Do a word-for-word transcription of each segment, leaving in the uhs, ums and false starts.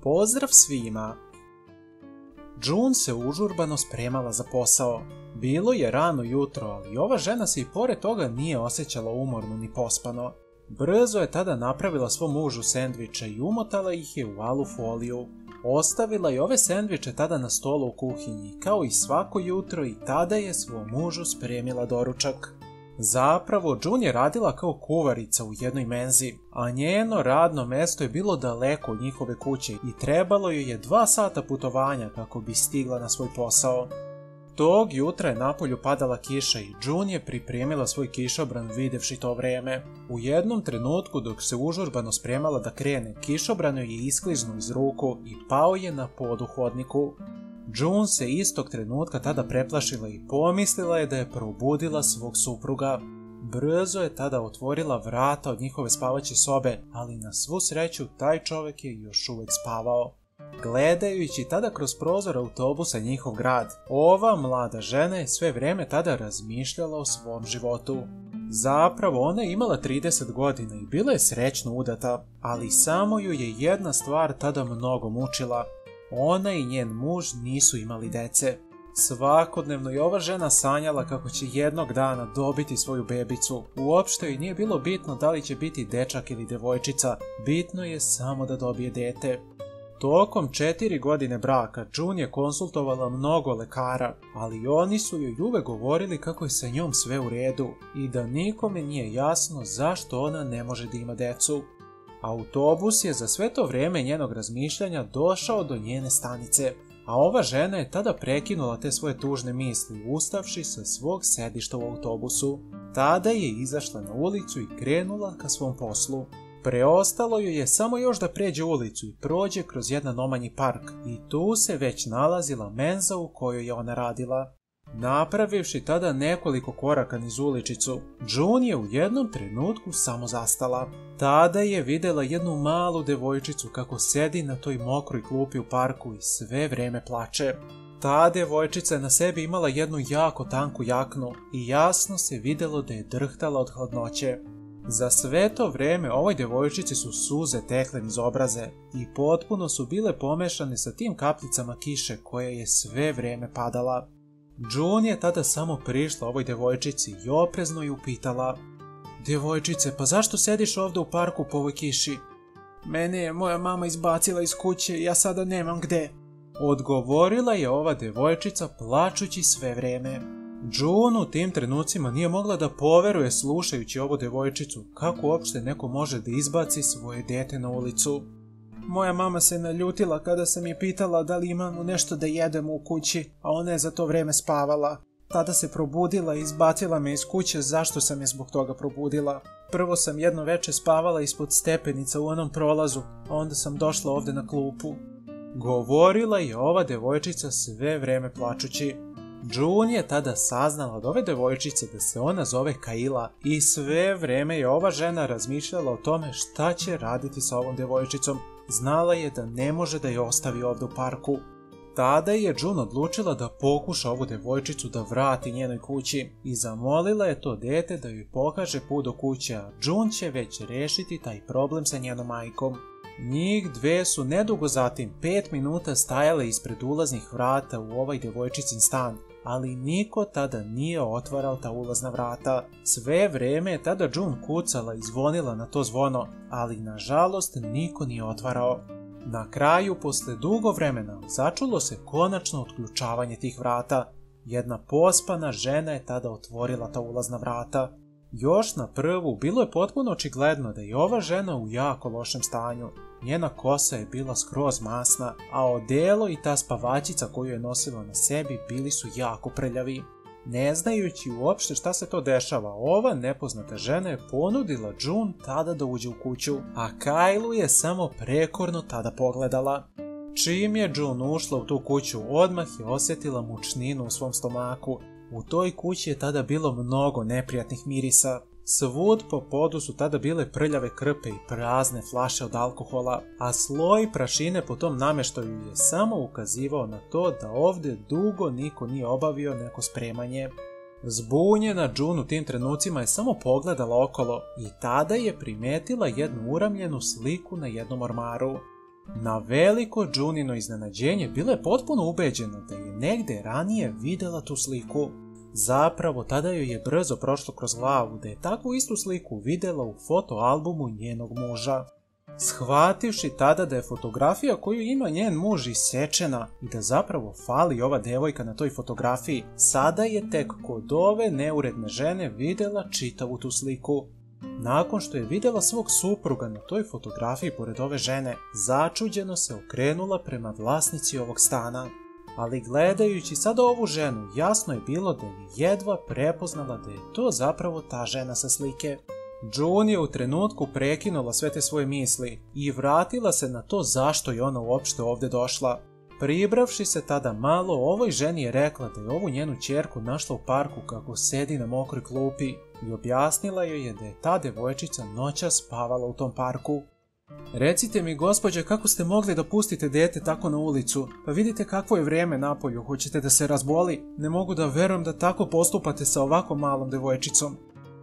Pozdrav svima! June se užurbano spremala za posao. Bilo je rano jutro, ali ova žena se i pored toga nije osjećala umorno ni pospano. Brzo je tada napravila svom mužu sendviče i umotala ih je u alu foliju. Ostavila je ove sendviče tada na stolu u kuhinji, kao i svako jutro, i tada je svom mužu spremila doručak. Zapravo, June je radila kao kuvarica u jednoj menzi, a njeno radno mesto je bilo daleko od njihove kuće i trebalo joj je dva sata putovanja kako bi stigla na svoj posao. Tog jutra je napolju padala kiša i June je pripremila svoj kišobran videvši to vreme. U jednom trenutku dok se užurbano spremala da krene, kišobran joj je iskliznuo iz ruku i pao je na pod u hodniku. June se istog trenutka tada preplašila i pomislila je da je probudila svog supruga. Brzo je tada otvorila vrata od njihove spavaće sobe, ali na svu sreću taj čovjek je još uvijek spavao. Gledajući tada kroz prozor autobusa njihov grad, ova mlada žena je sve vrijeme tada razmišljala o svom životu. Zapravo ona je imala trideset godina i bila je srećno udata, ali samo ju je jedna stvar tada mnogo mučila. Ona i njen muž nisu imali dece. Svakodnevno je ova žena sanjala kako će jednog dana dobiti svoju bebicu. Uopšte joj nije bilo bitno da li će biti dečak ili devojčica, bitno je samo da dobije dete. Tokom četiri godine braka June je konsultovala mnogo lekara, ali oni su joj uvek govorili kako je sa njom sve u redu i da nikome nije jasno zašto ona ne može da ima decu. Autobus je za sve to vrijeme njenog razmišljanja došao do njene stanice, a ova žena je tada prekinula te svoje tužne misli, ustavši sa svog sedišta u autobusu. Tada je izašla na ulicu i krenula ka svom poslu. Preostalo joj je samo još da pređe ulicu i prođe kroz jedan omanji park, i tu se već nalazila menza u kojoj je ona radila. Napravivši tada nekoliko koraka niz uličicu, June je u jednom trenutku samo zastala. Tada je vidjela jednu malu devojčicu kako sedi na toj mokroj klupi u parku i sve vrijeme plače. Ta devojčica je na sebi imala jednu jako tanku jaknu i jasno se vidjelo da je drhtala od hladnoće. Za sve to vrijeme ovoj devojčici su suze tekle niz obraze i potpuno su bile pomešane sa tim kapljicama kiše koja je sve vrijeme padala. June je tada samo prišla ovoj devojčici i oprezno ju pitala: "Devojčice, pa zašto sediš ovdje u parku po ovoj kiši?" "Mene je moja mama izbacila iz kuće i ja sada nemam gde." Odgovorila je ova devojčica plačući sve vrijeme. June u tim trenucima nije mogla da poveruje slušajući ovu devojčicu kako uopšte neko može da izbaci svoje dete na ulicu. "Moja mama se naljutila kada sam je pitala da li imamo nešto da jedemo u kući, a ona je za to vrijeme spavala. Tada se probudila i izbacila me iz kuće. Zašto sam je zbog toga probudila? Prvo sam jedno veče spavala ispod stepenica u onom prolazu, a onda sam došla ovdje na klupu." Govorila je ova devojčica sve vrijeme plačući. June je tada saznala od ove devojčice da se ona zove Kayla i sve vrijeme je ova žena razmišljala o tome šta će raditi sa ovom devojčicom. Znala je da ne može da je ostavi ovdje u parku. Tada je June odlučila da pokuša ovu devojčicu da vrati njenoj kući i zamolila je to dete da joj pokaže put do kuće, a June će već rešiti taj problem sa njenom majkom. Njih dve su nedugo zatim pet minuta stajale ispred ulaznih vrata u ovaj devojčicin stan, ali niko tada nije otvarao ta ulazna vrata. Sve vrijeme je tada June kucala i zvonila na to zvono, ali nažalost niko nije otvarao. Na kraju, posle dugo vremena, začulo se konačno otključavanje tih vrata. Jedna pospana žena je tada otvorila ta ulazna vrata. Još na prvu bilo je potpuno očigledno da je ova žena u jako lošem stanju. Njena kosa je bila skroz masna, a odelo i ta spavačica koju je nosila na sebi bili su jako prljavi. Ne znajući uopšte šta se to dešava, ova nepoznata žena je ponudila June tada da uđe u kuću, a Kaylu je samo prekorno tada pogledala. Čim je June ušla u tu kuću, odmah je osjetila mučninu u svom stomaku. U toj kući je tada bilo mnogo neprijatnih mirisa. Svud po podu su tada bile prljave krpe i prazne flaše od alkohola, a sloj prašine po tom nameštaju je samo ukazivao na to da ovdje dugo niko nije obavio neko spremanje. Zbunjena June u tim trenucima je samo pogledala okolo i tada je primetila jednu uramljenu sliku na jednom ormaru. Na veliko Junino iznenađenje bila je potpuno ubeđena da je negde ranije videla tu sliku. Zapravo, tada joj je brzo prošlo kroz glavu da je takvu istu sliku videla u fotoalbumu njenog muža. Shvativši tada da je fotografija koju ima njen muž isečena i da zapravo fali ova devojka na toj fotografiji, sada je tek kod ove neuredne žene videla čitavu tu sliku. Nakon što je videla svog supruga na toj fotografiji pored ove žene, začuđeno se okrenula prema vlasnici ovog stana. Ali gledajući sada ovu ženu, jasno je bilo da je jedva prepoznala da je to zapravo ta žena sa slike. June je u trenutku prekinula sve te svoje misli i vratila se na to zašto je ona uopšte ovde došla. Pribravši se tada malo, ovoj ženi je rekla da je ovu njenu ćerku našla u parku kako sedi na mokroj klupi i objasnila joj je da je ta devojčica noćas spavala u tom parku. Recite mi, gospođe, kako ste mogli da pustite dete tako na ulicu? Pa vidite kakvo je vreme napolju, hoćete da se razboli? Ne mogu da verujem da tako postupate sa ovako malom devojčicom.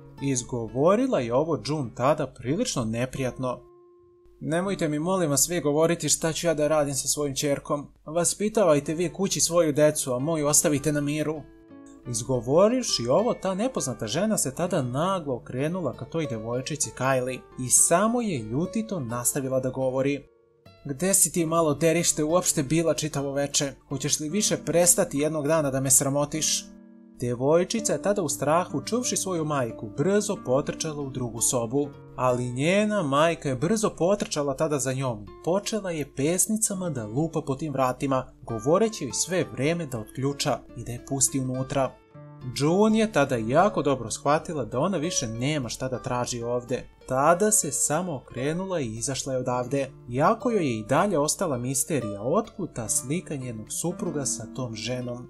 Izgovorila je ovo June tada prilično neprijatno. Nemojte mi molim vas vi govoriti šta ću ja da radim sa svojim ćerkom. Vaspitavajte vi kući svoju decu, a moju ostavite na miru. Izgovorivši ovo, ta nepoznata žena se tada naglo okrenula ka toj devojčici Kylie i samo je ljutito nastavila da govori. Gde si ti malo derište uopšte bila čitavo veče? Hoćeš li više prestati jednog dana da me sramotiš? Devojčica je tada u strahu, čuvši svoju majku, brzo potrčala u drugu sobu, ali njena majka je brzo potrčala tada za njom. Počela je pesnicama da lupa po tim vratima, govoreći joj sve vreme da otključa i da je pusti unutra. June je tada jako dobro shvatila da ona više nema šta da traži ovde. Tada se samo okrenula i izašla je odavde, iako joj je i dalje ostala misterija otkud ta slika njenog supruga sa tom ženom.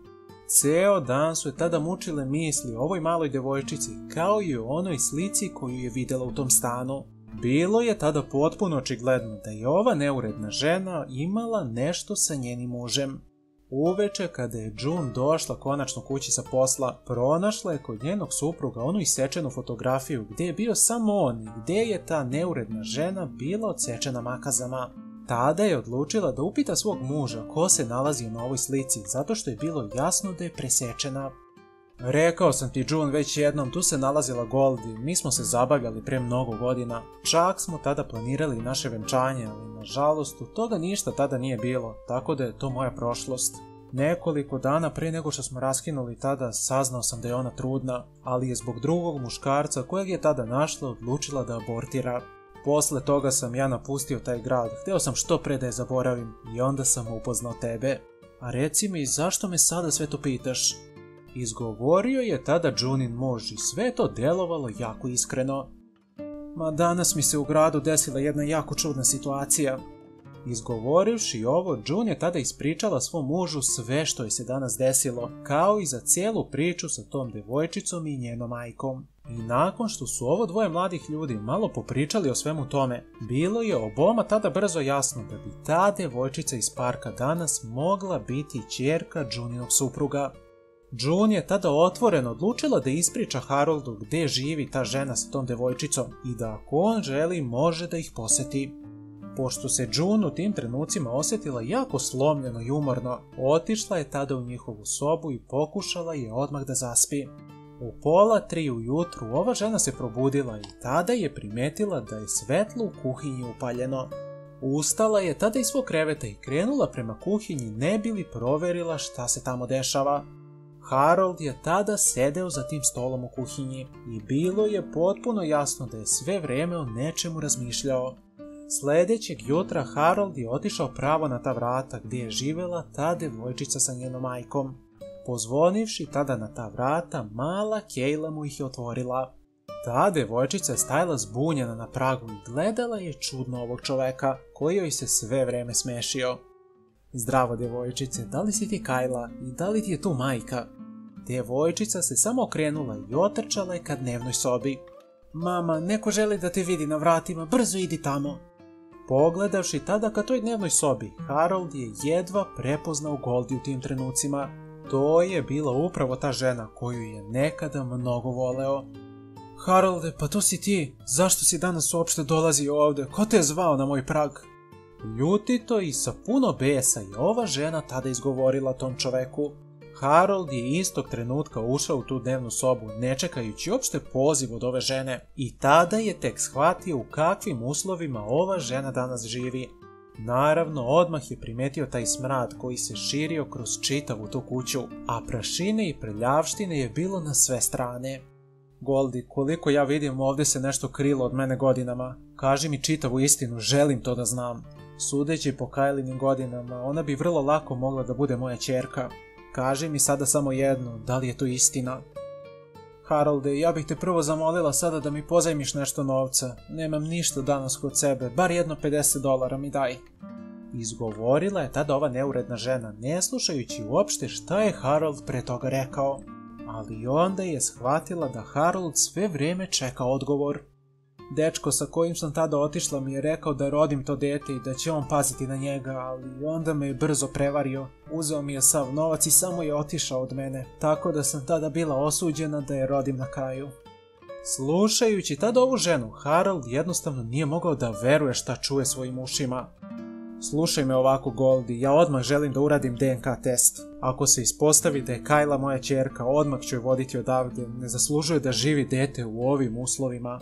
Ceo dan su je tada mučile misli o ovoj maloj devojčici, kao i o onoj slici koju je videla u tom stanu. Bilo je tada potpuno očigledno da je ova neuredna žena imala nešto sa njenim mužem. Uveče kada je June došla konačno kući sa posla, pronašla je kod njenog supruga onu isečenu fotografiju gdje je bio samo on i gdje je ta neuredna žena bila odsečena makazama. Tada je odlučila da upita svog muža ko se nalazi na ovoj slici, zato što je bilo jasno da je presečena. Rekao sam ti, June, već jednom, tu se nalazila Goldie, mi smo se zabavljali pre mnogo godina. Čak smo tada planirali naše venčanje, ali nažalost od toga ništa tada nije bilo, tako da je to moja prošlost. Nekoliko dana pre nego što smo raskinuli tada saznao sam da je ona trudna, ali je zbog drugog muškarca kojeg je tada našla odlučila da abortira. Posle toga sam ja napustio taj grad, hteo sam što pre da je zaboravim i onda sam upoznao tebe. A reci mi, zašto me sada sve to pitaš? Izgovorio je tada Junin muž i sve to delovalo jako iskreno. Ma danas mi se u gradu desila jedna jako čudna situacija. Izgovorivši ovo, June je tada ispričala svom mužu sve što je se danas desilo, kao i za cijelu priču sa tom devojčicom i njenom majkom. I nakon što su ovo dvoje mladih ljudi malo popričali o svemu tome, bilo je oboma tada brzo jasno da bi ta devojčica iz parka danas mogla biti ćerka Juninog supruga. June je tada otvoreno odlučila da ispriča Haroldu gde živi ta žena sa tom devojčicom i da ako on želi može da ih poseti. Pošto se June u tim trenucima osjetila jako slomljeno i umorno, otišla je tada u njihovu sobu i pokušala je odmah da zaspi. U pola tri ujutru ova žena se probudila i tada je primetila da je svetlo u kuhinji upaljeno. Ustala je tada iz svog kreveta i krenula prema kuhinji ne bi li proverila šta se tamo dešava. Harold je tada sedeo za tim stolom u kuhinji i bilo je potpuno jasno da je sve vreme o nečemu razmišljao. Sledećeg jutra Harold je otišao pravo na ta vrata gdje je živela ta devojčica sa njenom majkom. Pozvonivši tada na ta vrata, mala Kayla mu ih je otvorila. Ta devojčica je stajala zbunjena na pragu i gledala je čudno ovog čoveka, koji joj se sve vreme smešio. Zdravo, devojčice, da li si ti Kayla i da li ti je tu majka? Devojčica se samo okrenula i otrčala je ka dnevnoj sobi. Mama, neko želi da te vidi na vratima, brzo idi tamo. Pogledavši tada ka toj dnevnoj sobi, Harold je jedva prepoznao Goldie u tim trenucima. To je bila upravo ta žena koju je nekada mnogo voleo. Harolde, pa to si ti. Zašto si danas uopšte dolazio ovde? Ko te je zvao na moj prag? Ljutito i sa puno besa je ova žena tada izgovorila tom čoveku. Harold je istog trenutka ušao u tu dnevnu sobu, ne čekajući uopšte poziv od ove žene, i tada je tek shvatio u kakvim uslovima ova žena danas živi. Naravno, odmah je primetio taj smrad koji se širio kroz čitavu tu kuću, a prašine i prljavštine je bilo na sve strane. Goldie, koliko ja vidim, ovdje se nešto krilo od mene godinama. Kaži mi čitavu istinu, želim to da znam. Sudeći po Kylinim godinama, ona bi vrlo lako mogla da bude moja ćerka. Kaži mi sada samo jedno, da li je to istina? Harolde, ja bih te prvo zamolila sada da mi pozajmiš nešto novca. Nemam ništa danas kod sebe, bar jedno pedeset dolara mi daj. Izgovorila je tada ova neuredna žena, ne slušajući uopšte šta je Harold pre toga rekao. Ali onda je shvatila da Harold sve vreme čeka odgovor. Dečko sa kojim sam tada otišla mi je rekao da rodim to dete i da će on paziti na njega, ali onda me je brzo prevario. Uzeo mi je sav novac i samo je otišao od mene, tako da sam tada bila osuđena da je rodim na kraju. Slušajući tada ovu ženu, Harold jednostavno nije mogao da veruje šta čuje svojim ušima. Slušaj me ovako, Goldie, ja odmah želim da uradim D N K test. Ako se ispostavi da je Kyla moja ćerka, odmah ću je voditi odavde, ne zaslužuje da živi dete u ovim uslovima.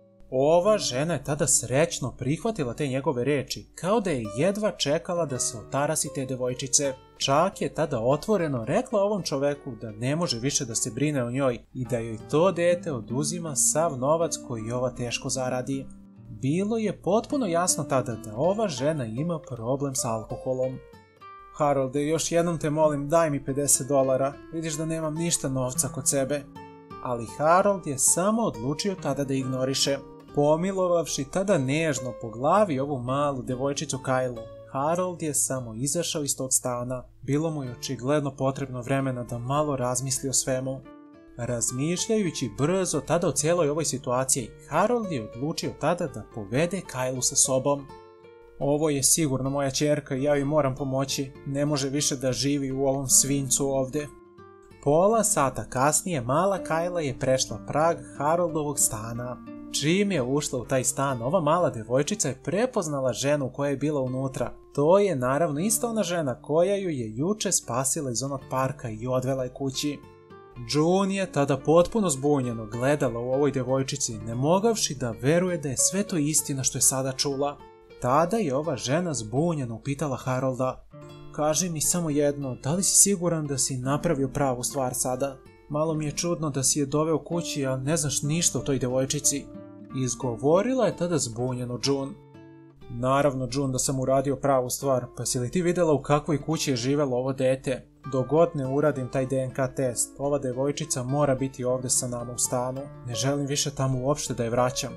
Ova žena je tada srećno prihvatila te njegove reči, kao da je jedva čekala da se otarasi te devojčice. Čak je tada otvoreno rekla ovom čoveku da ne može više da se brine o njoj i da joj to dete oduzima sav novac koji ova teško zaradi. Bilo je potpuno jasno tada da ova žena ima problem sa alkoholom. Harolde, još jednom te molim, daj mi pedeset dolara, vidiš da nemam ništa novca kod sebe. Ali Harold je samo odlučio tada da ignoriše. Pomilovavši tada nežno po glavi ovu malu devojčicu Kylu, Harold je samo izašao iz tog stana. Bilo mu je očigledno potrebno vremena da malo razmisli o svemu. Razmišljajući brzo tada o cijeloj ovoj situaciji, Harold je odlučio tada da povede Kylu sa sobom. Ovo je sigurno moja ćerka i ja joj moram pomoći, ne može više da živi u ovom svinjcu ovdje. Pola sata kasnije mala Kyla je prešla prag Haroldovog stana. Čim je ušla u taj stan, ova mala devojčica je prepoznala ženu koja je bila unutra. To je naravno ista ona žena koja ju je juče spasila iz onog parka i odvela je kući. June je tada potpuno zbunjeno gledala u ovoj devojčici, ne mogavši da veruje da je sve to istina što je sada čula. Tada je ova žena zbunjeno upitala Harolda: kaži mi samo jedno, da li si siguran da si napravio pravu stvar sada? Malo mi je čudno da si je doveo kući, a ne znaš ništa o toj devojčici. Izgovorila je tada zbunjeno June. Naravno, June, da sam uradio pravu stvar, pa si li ti vidjela u kakvoj kući je živelo ovo dete? Dok god ne uradim taj D N K test, ova devojčica mora biti ovdje sa nama u stanu. Ne želim više tamo uopšte da je vraćam.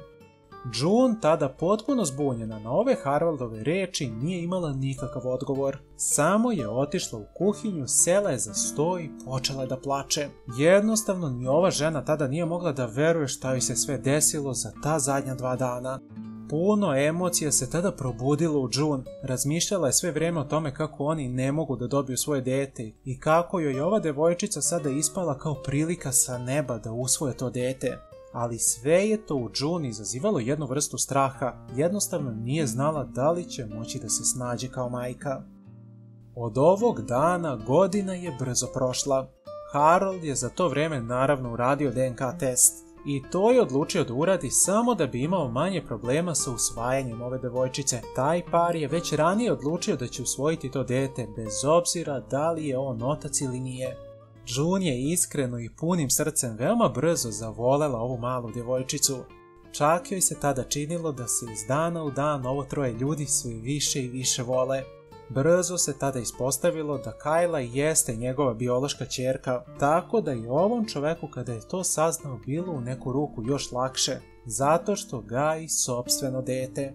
June, tada potpuno zbunjena na ove Haroldove reči, nije imala nikakav odgovor. Samo je otišla u kuhinju, sela je za sto i počela je da plače. Jednostavno ni ova žena tada nije mogla da veruje šta joj se sve desilo za ta zadnja dva dana. Puno emocija se tada probudilo u June. Razmišljala je sve vrijeme o tome kako oni ne mogu da dobiju svoje dete i kako joj ova devojčica sada ispala kao prilika sa neba da usvoje to dete. Ali sve je to u June izazivalo jednu vrstu straha, jednostavno nije znala da li će moći da se snađe kao majka. Od ovog dana godina je brzo prošla. Harold je za to vrijeme naravno uradio D N K test i to je odlučio da uradi samo da bi imao manje problema sa usvajanjem ove devojčice. Taj par je već ranije odlučio da će usvojiti to dete bez obzira da li je on otac ili nije. June je iskreno i punim srcem veoma brzo zavolela ovu malu djevojčicu. Čak joj se tada činilo da se iz dana u dan ovo troje ljudi sve više i više vole. Brzo se tada ispostavilo da Kyla jeste njegova biološka ćerka, tako da je ovom čoveku kada je to saznao bilo u neku ruku još lakše, zato što gaji sopstveno dete.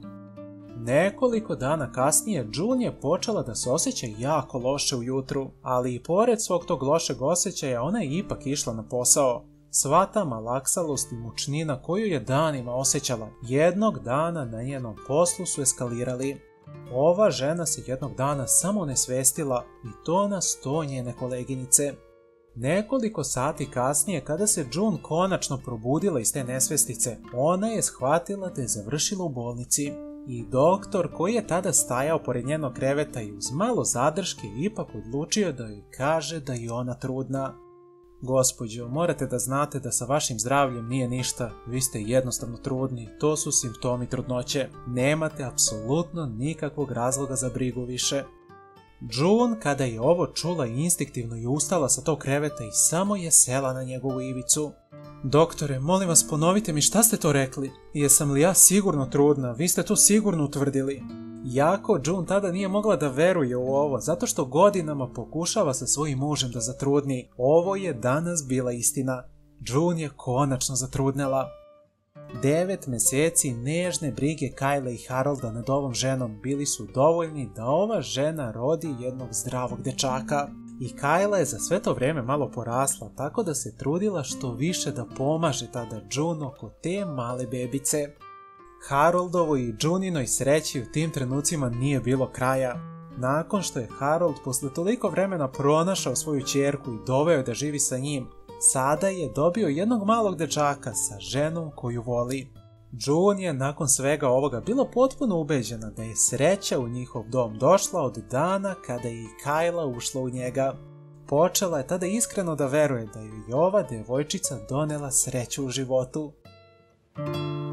Nekoliko dana kasnije June je počela da se osjeća jako loše ujutru, ali i pored svog tog lošeg osjećaja ona je ipak išla na posao. Sva ta malaksalost i mučnina koju je danima osjećala, jednog dana na njenom poslu su eskalirali. Ova žena se jednog dana samo nesvestila i to na sto njene koleginice. Nekoliko sati kasnije, kada se June konačno probudila iz te nesvestice, ona je shvatila da je završila u bolnici. I doktor koji je tada stajao pored njenog kreveta i uz malo zadrške ipak odlučio da joj kaže da je ona trudna. Gospođo, morate da znate da sa vašim zdravljem nije ništa, vi ste jednostavno trudni, to su simptomi trudnoće, nemate apsolutno nikakvog razloga za brigu više. June, kada je ovo čula, instinktivno je ustala sa tog kreveta i samo je sela na njegovu ivicu. Doktore, molim vas, ponovite mi šta ste to rekli? Jesam li ja sigurno trudna? Vi ste to sigurno utvrdili. Jako June tada nije mogla da veruje u ovo, zato što godinama pokušava sa svojim mužem da zatrudni. Ovo je danas bila istina. June je konačno zatrudnela. Devet meseci nežne brige Kyle i Harolda nad ovom ženom bili su dovoljni da ova žena rodi jednog zdravog dečaka. I Kayla je za sve to vreme malo porasla, tako da se trudila što više da pomaže tada June oko te male bebice. Haroldovoj i Juninoj sreći u tim trenucima nije bilo kraja. Nakon što je Harold posle toliko vremena pronašao svoju ćerku i doveo da živi sa njim, sada je dobio jednog malog dečaka sa ženom koju voli. June je nakon svega ovoga bila potpuno ubeđena da je sreća u njihov dom došla od dana kada je i Kayla ušla u njega. Počela je tada iskreno da veruje da joj ova devojčica donela sreću u životu.